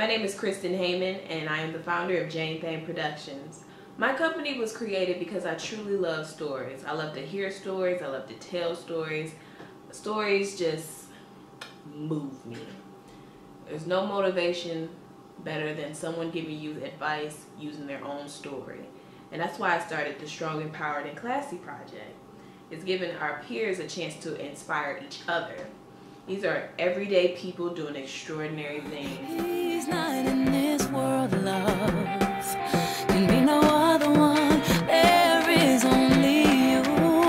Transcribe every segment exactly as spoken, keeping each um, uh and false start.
name is Kristen Heyman, and I am the founder of Jane Thang Productions. My company was created because I truly love stories. I love to hear stories. I love to tell stories. Stories just move me. There's no motivation better than someone giving you advice using their own story. And that's why I started the Strong, Empowered, and Classy project. It's giving our peers a chance to inspire each other. These are everyday people doing extraordinary things. He's not in this world, love. Can be no other one. There is only you.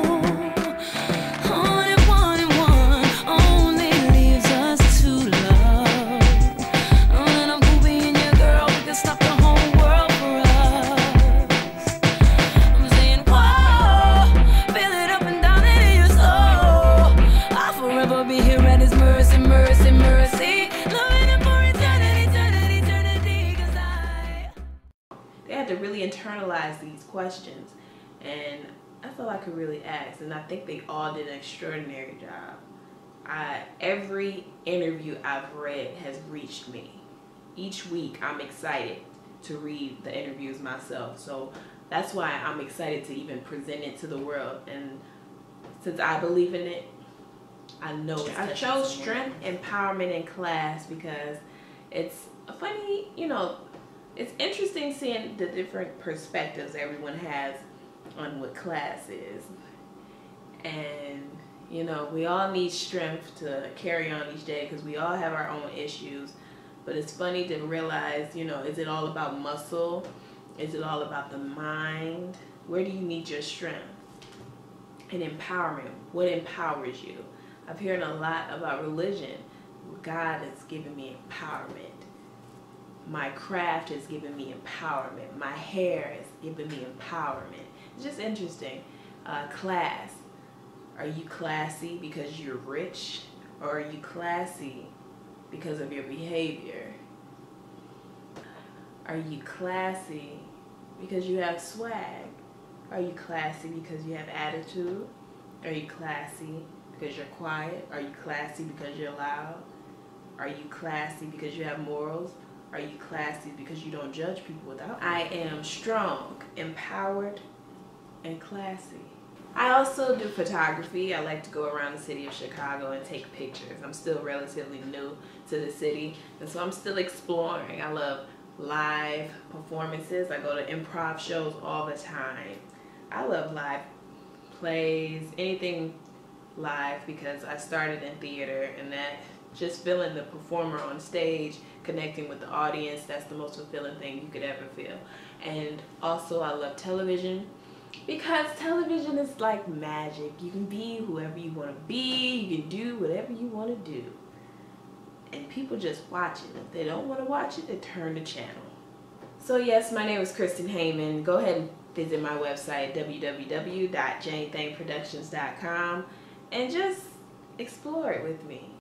Only one and one only leaves us to love. Oh, and I'm cool being your girl. We can stop the whole world for us. I'm saying, whoa, feel it up and down into your soul. I'll forever be here at His mercy, mercy, mercy. Loving Him for eternity, eternity, eternity. 'Cause I. They had to really internalize these questions, and that's all I could really ask, and I think they all did an extraordinary job. I, every interview I've read has reached me. Each week I'm excited to read the interviews myself, so that's why I'm excited to even present it to the world. And since I believe in it, I know it's I chose strength, empowerment, and class because it's a funny, you know, it's interesting seeing the different perspectives everyone has on what class is. And, you know, we all need strength to carry on each day because we all have our own issues. But it's funny to realize, you know, is it all about muscle? Is it all about the mind? Where do you need your strength? And empowerment, what empowers you? I've heard a lot about religion. God has given me empowerment. My craft has given me empowerment. My hair has given me empowerment. It's just interesting. Uh, class. Are you classy because you're rich? Or are you classy because of your behavior? Are you classy because you have swag? Are you classy because you have attitude? Are you classy because you're quiet? Are you classy because you're loud? Are you classy because you have morals? Are you classy because you don't judge people without? I am strong, empowered, and classy. I also do photography. I like to go around the city of Chicago and take pictures. I'm still relatively new to the city, and so I'm still exploring. I love live performances. I go to improv shows all the time. I love live plays, anything live, because I started in theater, and that just feeling the performer on stage, connecting with the audience, that's the most fulfilling thing you could ever feel. And also I love television because television is like magic. You can be whoever you want to be, you can do whatever you want to do, and people just watch it. If they don't want to watch it, they turn the channel. So yes, my name is Kristen Heyman. Go ahead and visit my website, w w w dot jane thang productions dot com, and just explore it with me.